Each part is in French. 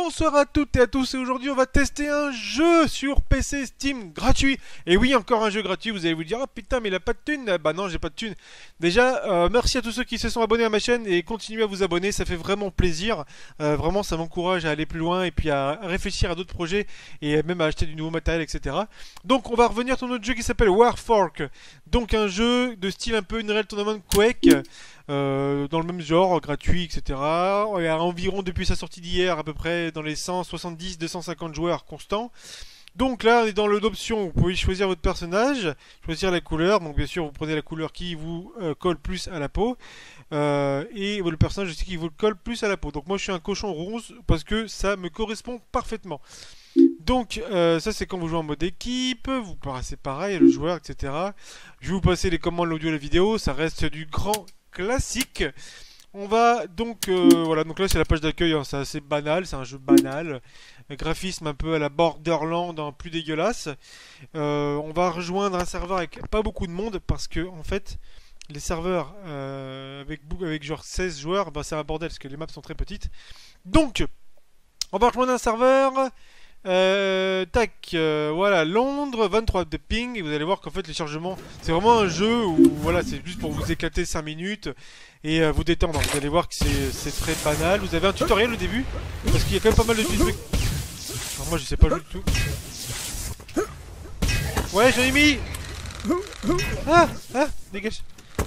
Bonsoir à toutes et à tous, et aujourd'hui on va tester un jeu sur PC Steam gratuit. Et oui, encore un jeu gratuit, vous allez vous dire, oh putain mais il a pas de thune. Bah non, j'ai pas de thune. Déjà, merci à tous ceux qui se sont abonnés à ma chaîne et continuez à vous abonner, ça fait vraiment plaisir. Vraiment ça m'encourage à aller plus loin et puis à réfléchir à d'autres projets et même à acheter du nouveau matériel, etc. Donc on va revenir sur notre jeu qui s'appelle Warfork. Donc un jeu de style un peu Unreal Tournament Quake. Dans le même genre, gratuit, etc. Il y a environ, depuis sa sortie d'hier, à peu près dans les 170-250 joueurs constants. Donc là, on est dans l'option, vous pouvez choisir votre personnage, choisir la couleur. Donc bien sûr, vous prenez la couleur qui vous colle plus à la peau. Et le personnage aussi qui vous colle plus à la peau. Donc moi, je suis un cochon rose parce que ça me correspond parfaitement. Donc ça c'est quand vous jouez en mode équipe, vous paraissez pareil, le joueur, etc. Je vais vous passer les commandes, l'audio et la vidéo, ça reste du grand classique. On va donc voilà, donc là c'est la page d'accueil, hein, c'est assez banal, c'est un jeu banal, graphisme un peu à la Borderland, hein, plus dégueulasse. On va rejoindre un serveur avec pas beaucoup de monde parce que en fait les serveurs avec genre 16 joueurs, bah, c'est un bordel parce que les maps sont très petites. Donc on va rejoindre un serveur. Voilà, Londres, 23 de ping, et vous allez voir qu'en fait les chargements, c'est vraiment un jeu où voilà, c'est juste pour vous éclater 5 minutes et vous détendre. Vous allez voir que c'est très banal. Vous avez un tutoriel au début, parce qu'il y a quand même pas mal de petits trucs. Alors moi je sais pas jouer du tout. Ouais, j'en ai mis. Ah, dégage.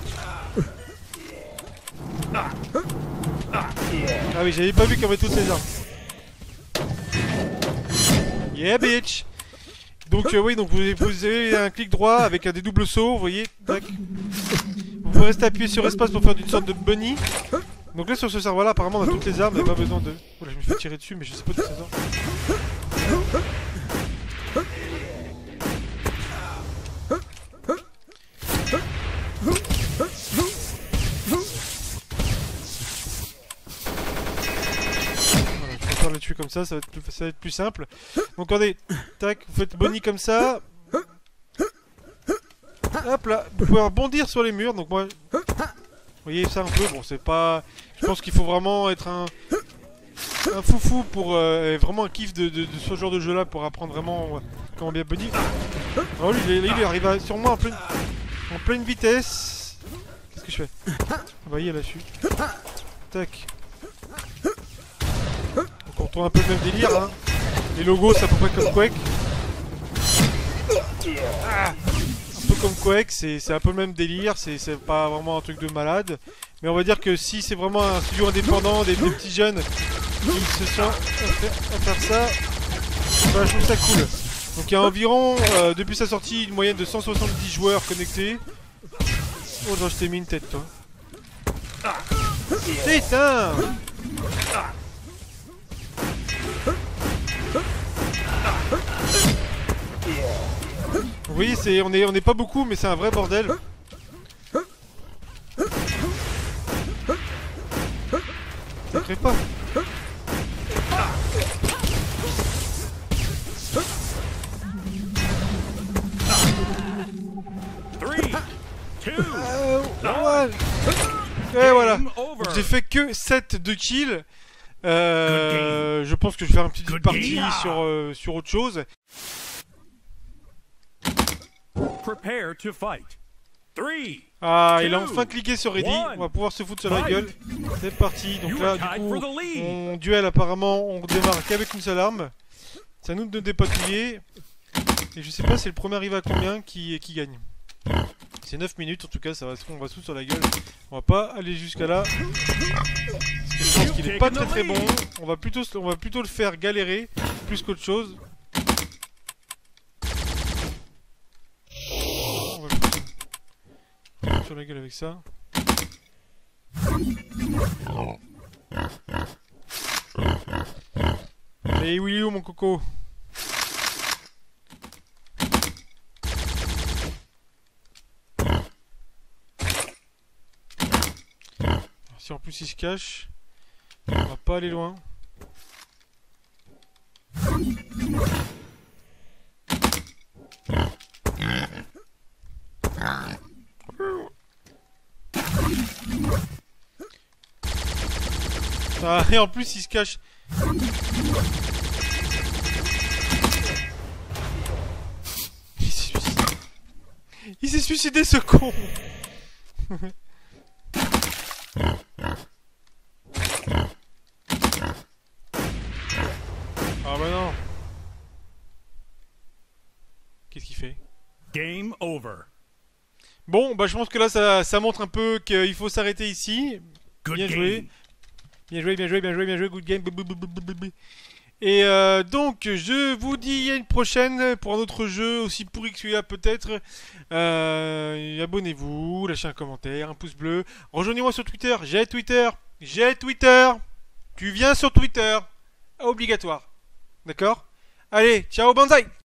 Ah oui, j'avais pas vu qu'il y avait toutes les armes. Yeah bitch. Donc oui, donc vous avez un clic droit avec des doubles sauts, vous voyez. Tac. Vous pouvez rester appuyé sur espace pour faire une sorte de bunny. Donc là sur ce serveur là apparemment on a toutes les armes, il n'y a pas besoin de... Oh là, je me fais tirer dessus mais je sais pas toutes ces armes. Les tuer comme ça va être plus simple. Donc regardez, tac, vous faites bunny comme ça. Hop là, vous pouvez rebondir sur les murs. Donc moi, vous voyez ça un peu. Bon, c'est pas. Je pense qu'il faut vraiment être un foufou pour vraiment un kiff de ce genre de jeu-là pour apprendre vraiment comment bien bunny. Oh lui, il arrive sur moi en pleine vitesse. Qu'est-ce que je fais? Vous voyez là, je suis. Tac. On retrouve un peu le même délire, hein. Les logos c'est à peu près comme Quake. Un peu comme Quake, c'est un peu le même délire, c'est pas vraiment un truc de malade. Mais on va dire que si c'est vraiment un studio indépendant, des petits jeunes qui se sentent à faire ça, bah, je trouve ça cool. Donc il y a environ, depuis sa sortie, une moyenne de 170 joueurs connectés. Oh non, je t'ai mis une tête toi. Putain! Vous voyez, on est pas beaucoup, mais c'est un vrai bordel. Ça crève pas. Et voilà. J'ai fait que 7 de kills. Je pense que je vais faire une petite partie sur autre chose. Ah, il a enfin cliqué sur Ready. On va pouvoir se foutre sur la gueule. C'est parti. Donc là, du coup, on duel apparemment, on démarre qu'avec une seule arme. C'est à nous de dépatouiller. Et je sais pas si le premier arrive à combien qui gagne. C'est 9 minutes en tout cas, ça va, on va se foutre sur la gueule. On va pas aller jusqu'à là. Parce que je pense qu'il est pas très bon. On va plutôt le faire galérer plus qu'autre chose. On va sur la gueule avec ça. Et où il est où mon coco? Si en plus il se cache, on va pas aller loin. Ah, et en plus il se cache Il s'est suicidé, ce con. Ah bah non. Qu'est-ce qu'il fait? Game over. Bon, bah je pense que là ça montre un peu qu'il faut s'arrêter ici. Good Bien game. joué. Bien joué, bien joué, bien joué, bien joué, good game. Et donc, je vous dis à une prochaine pour un autre jeu aussi pourri que celui-là peut-être. Abonnez-vous, lâchez un commentaire, un pouce bleu. Rejoignez-moi sur Twitter, j'ai Twitter. Tu viens sur Twitter. Obligatoire. D'accord? Allez, ciao, banzai!